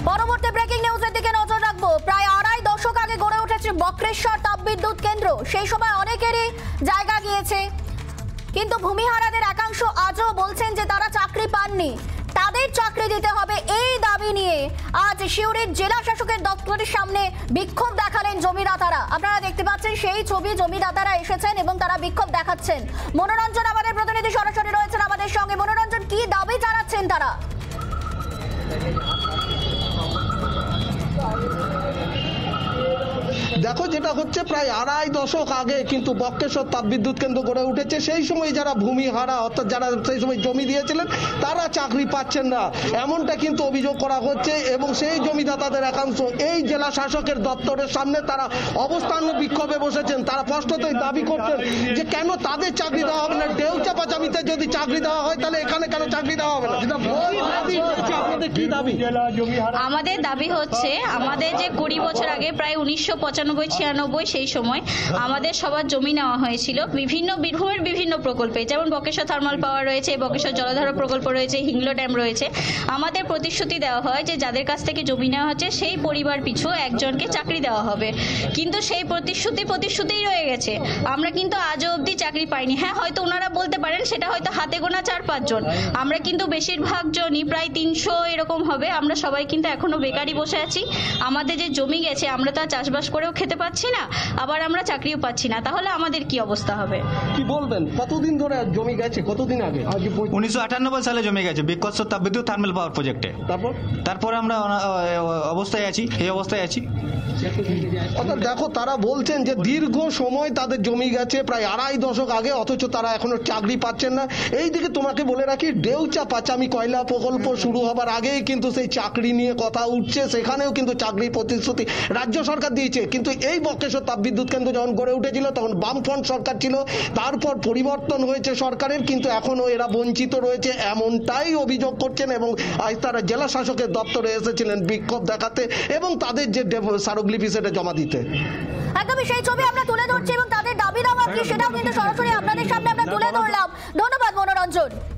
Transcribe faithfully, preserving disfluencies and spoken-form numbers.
পরবর্তী ব্রেকিং নিউজের দিকে নজর রাখবো। প্রায় আড়াই দশক আগে গড়ে উঠেছে বক্রেশ্বর তাপবিদ্যুৎ কেন্দ্র। সেই সময় অনেকেরই জায়গা গিয়েছে, কিন্তু ভূমিহারাদের একাংশ আজও বলছেন যে তারা চাকরি পাননি, তাদের চাকরি দিতে হবে। এই দাবি নিয়ে আজ সিউড়ির জেলা শাসকের দপ্তরের সামনে বিক্ষোভ দেখালেন জমিদাতারা। আপনারা দেখতে পাচ্ছেন সেই ছবি, জমিদাতারা এসেছেন এবং তারা বিক্ষোভ দেখাচ্ছেন। মনোরঞ্জন আমাদের প্রতিনিধি সরাসরি রয়েছেন আমাদের সঙ্গে। মনোরঞ্জন, কি দাবি জানাচ্ছেন তারা? দেখো, যেটা হচ্ছে প্রায় আড়াই দশক আগে কিন্তু বক্রেশ্বর তাপবিদ্যুৎ কেন্দ্র গড়ে উঠেছে। সেই সময় যারা ভূমিহারা অর্থাৎ যারা সেই সময় জমি দিয়েছিলেন তারা চাকরি পাচ্ছেন না, এমনটা কিন্তু অভিযোগ করা হচ্ছে। এবং সেই জমিদাতাদের একাংশ এই জেলা শাসকের দপ্তরের সামনে তারা অবস্থান বিক্ষোভে বসেছেন। তারা স্পষ্টতই দাবি করছেন যে কেন তাদের চাকরি দেওয়া হবে না। দেউচাপা জমিতে যদি চাকরি দেওয়া হয় তাহলে এখানে কেন চাকরি দেওয়া হবে না? আপনাদের কি দাবি? আমাদের দাবি হচ্ছে, আমাদের যে কুড়ি বছর আগে প্রায় উনিশশো পঁচানব্বই ছিয়ানব্বই সেই সময় আমাদের সবার জমি নেওয়া হয়েছিল বিভিন্ন বীরভূমের বিভিন্ন প্রকল্পে, যেমন বক্রেশ্বর থার্মাল পাওয়ার রয়েছে, বক্রেশ্বর জলধারা প্রকল্প রয়েছে, হিংলো ড্যাম রয়েছে। আমাদের প্রতিশ্রুতি দেওয়া হয় যে যাদের কাছ থেকে জমি নেওয়া হচ্ছে সেই পরিবার পিছু একজনকে চাকরি দেওয়া হবে, কিন্তু সেই প্রতিশ্রুতি প্রতিশ্রুতিই রয়ে গেছে। আমরা কিন্তু আজও অবধি চাকরি পাইনি। হ্যাঁ, হয়তো ওনারা বলতে পারেন সেটা হয়তো হাতে গোনা চার পাঁচজন, আমরা কিন্তু বেশিরভাগ জনই প্রায় তিনশো এরকম হবে, আমরা সবাই কিন্তু এখনো বেকারই বসে আছি। আমাদের যে জমি গেছে আমরা তো আর চাষবাস করেও খেতে পাচ্ছি না, আবার আমরা চাকরিও পাচ্ছি না, তাহলে আমাদের কি অবস্থা হবে? কি বলবেন, কতদিন ধরে জমি গেছে? কতদিন আগে? উনিশশো আটানব্বই সালে জমি গেছে বক্রেশ্বর তাপবিদ্যুৎ থার্মাল পাওয়ার প্রজেক্টে। তারপর তারপরে আমরা অবস্থায় আছি, এই অবস্থায় আছি। অর্থাৎ দেখো, তারা বলছেন যে দীর্ঘ সময় তাদের জমি গেছে প্রায় আড়াই দশক আগে, অথচ তারা এখনো চাকরি পাচ্ছেন না। এইদিকে তোমাকে বলে রাখি, ডেউচা পাচামি কয়লা প্রকল্প শুরু হবার আগেই কিন্তু সেই চাকরি নিয়ে কথা উঠছে, সেখানেও কিন্তু চাকরির প্রতিশ্রুতি রাজ্য সরকার দিয়েছে। কিন্তু এই বক্রেশ্বর তাপবিদ্যুৎ কেন্দ্র যখন গড়ে উঠেছিল তখন বামফ্রন্ট সরকার ছিল, তারপর পরিবর্তন হয়েছে সরকারের, কিন্তু এখনো এরা বঞ্চিত রয়েছে, এমনটাই অভিযোগ করছেন। এবং আজ তারা জেলা শাসকের দপ্তরে এসেছিলেন বিক্ষোভ দেখাতে এবং তাদের যে স্মারকলিপি সেটা জমা দিতে। একদমই সেই ছবি আমরা তুলে ধরছি এবং তাদের দাবি দাওয়া কি সেটাও কিন্তু সরাসরি আপনাদের সামনে আমরা তুলে ধরলাম। ধন্যবাদ মনোরঞ্জন।